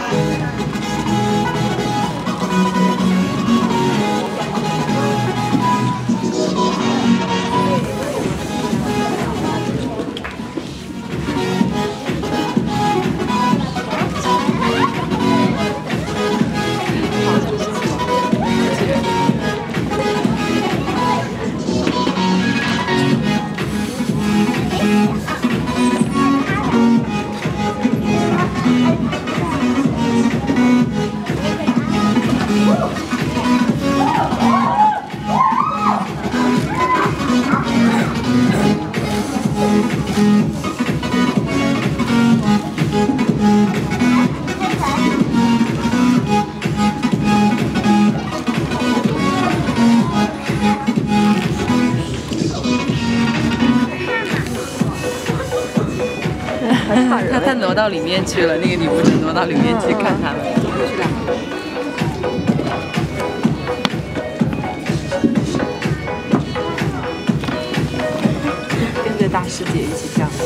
他挪到里面去了，那个女巫只挪到里面去看他们。跟着大师姐一起跳。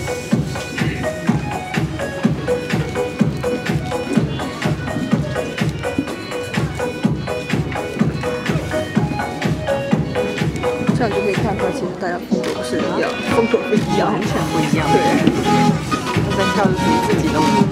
这样就可以看出来，其实大家风格不是一样，风格不一样， 完全不一样。 对。 在跳的属于自己的舞。